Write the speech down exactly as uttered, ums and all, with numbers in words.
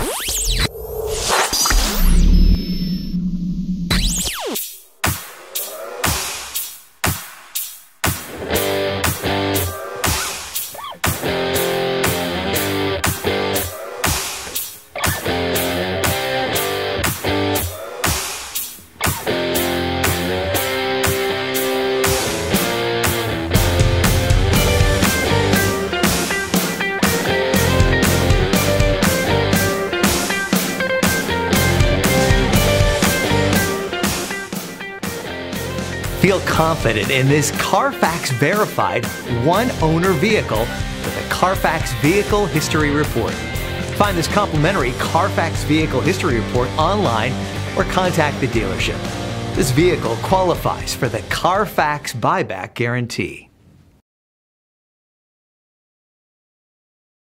Feel confident in this Carfax verified one-owner vehicle with a Carfax Vehicle History Report. Find this complimentary Carfax Vehicle History Report online or contact the dealership. This vehicle qualifies for the Carfax Buyback Guarantee.